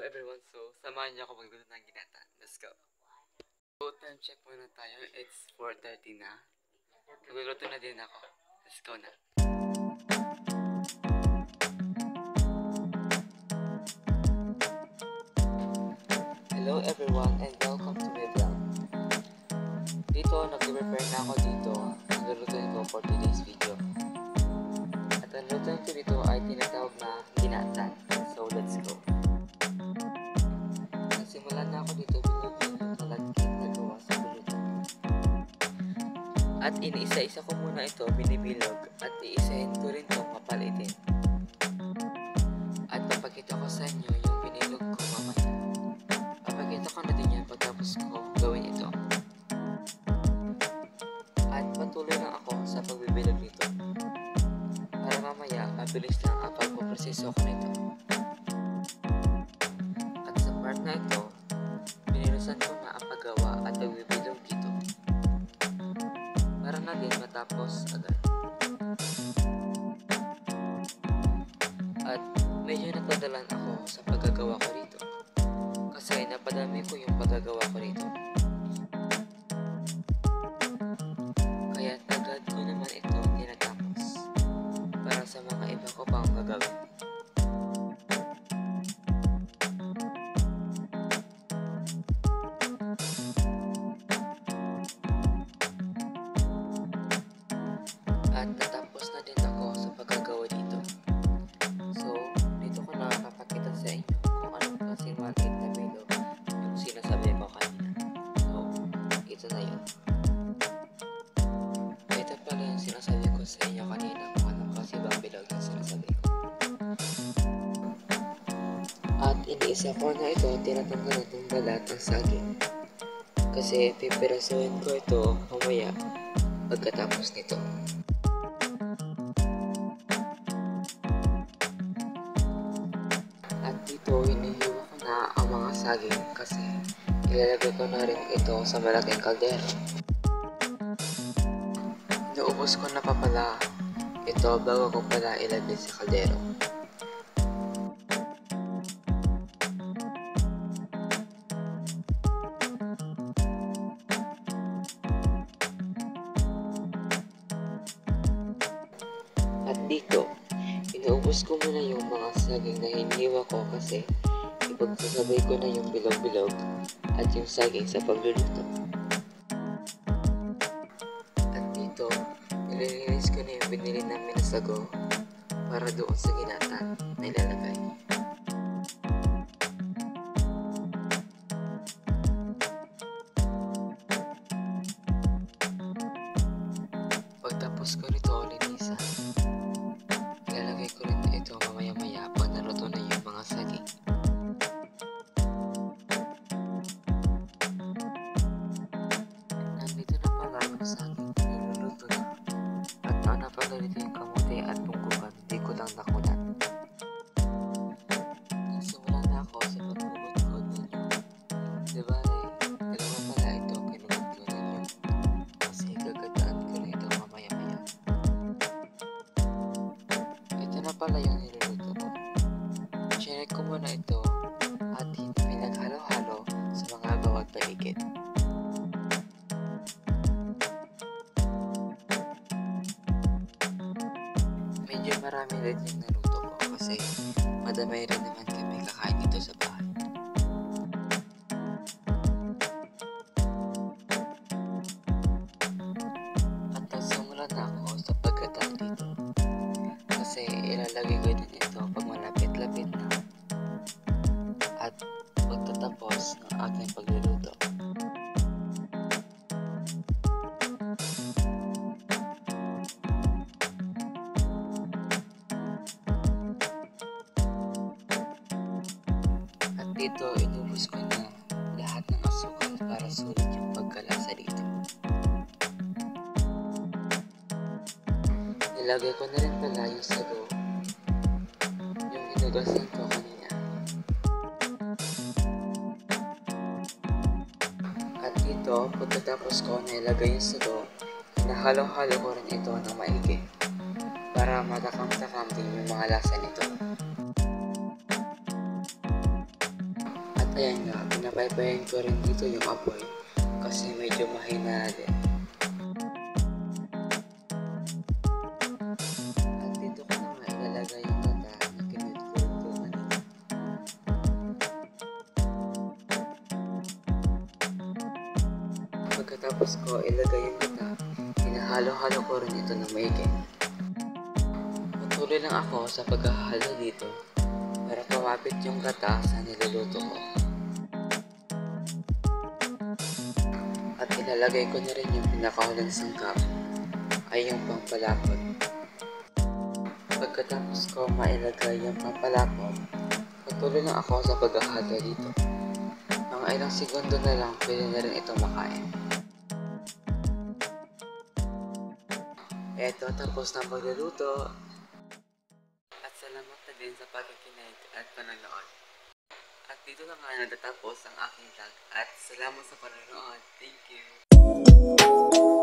everyone, so samahan niyo ako magluto ng ginata. Let's go. So time check muna tayo, it's 4:30 na. Magluluto na din ako. Let's go na. Hello everyone and welcome to my vlog. Dito, nag-prepare na ako dito. Ang lulutuin ko for today's video. At ang lulutuin ko dito ay tinatawag na ginatan. So let's go. Nagsimulan na ako dito bilog-bilog ng malagkit na gawa sa bulutan. At iniisa-isa ko muna ito binibilog at iisahin ko rin itong mapalitin. At papakita ko sa inyo yung binilog ko mamaya. Papakita ko na din yan pagtapos ko gawin ito. At patuloy lang ako sa pagbibilog nito. Para mamaya mabilis lang ang pagpaproseso ko nito. At sa part na ito, binilusan ko na ang paggawa at pagbibilog dito. Para na din matapos agad. At medyo napadalan ako sa paggagawa ko rito. Kasi napadami ko yung paggagawa ko rito. Kaya agad ko naman ito tinatapos. Para sa mga iba ko pang gagawin. At natapos na din ako sa paggagawa dito. So, dito ko na papakita sa inyo kung anong klaseng maliit na bilog yung sinasabi ko kanina. So, ito na yun. Ito pala yung sinasabi ko sa inyo kanina kung anong klaseng bilog yung sinasabi ko. At iniisa ko na ito, tinatanggalan ng balat ng saging. Kasi pipirasuhin ko ito mamaya pagkatapos nito. At dito, hinihiwa ko na ang mga saging kasi ilalagay ko na rin ito sa malaking kaldero. Naubos ko na pa pala ito bago ko pala ilagay sa kaldero. At dito, inuubos ko muna yung mga saging na hiniwa ko kasi ipagsasabay ko na yung bilog-bilog at yung saging sa pagluluto. At dito, nililinis ko na yung binili namin na sago para doon sa ginatan na ilalagay. Pagtapos ko nito linisan, ilalagay ko rin ito mamaya-maya pag naluto na yung mga saging. Nandito na pala yung saging, niluluto na. At nauna pala dito yung kamote at tungkukan, hindi ko lang nakunan. Nagsimulan na ako sa pagkukod ninyo. Diba dalawa pala ito kinukod ko ninyo. Kasi gagataan ko na ito mamaya-maya. Ito na pala yung niluluto ko. Chinek ko muna ito at pinaghalo-halo sa mga bawat paligid. Medyo marami rin yung naluto ko kasi madamay rin naman kami kakain dito sa bahay. At nagsimulan na ako sa pagkataan dito kasi ilalagay ko din ito pag malapit-lapit na at pagtatapos ng aking pagluluto. At dito, inubos ko na lahat ng asukal para sulit yung pagkalasa dito. Nilagay ko na rin pala yung sago, yung hinugasan ko kanina. At dito, pagkatapos ko na ilagay yung sago, hinahalo-halo ko rin ito ng maigi para matakam-takam din yung mga lasa nito. Ayan nga, pinapaypayan ko rin dito yung apoy kasi medyo mahina na din. At dito ko na nga ilalagay yung gata na kinutulog ko kanina. Pagkatapos ko ilagay yung gata, hinahalo-halo ko rin ito ng maigi. Patuloy lang ako sa paghahalo dito para kumapit yung gata sa niluluto ko. At ilalagay ko na rin yung pinakahuling sangkap ay yung pampalapot. Pagkatapos ko mailagay yung pampalapot, patuloy lang ako sa paghahalo dito. Mga ilang segundo na lang pwede na rin ito makain. Eto, tapos na magluluto. At salamat na din sa pakikinig at panonood. At dito na nga natatapos ang aking vlog. At salamat sa panonood. Thank you!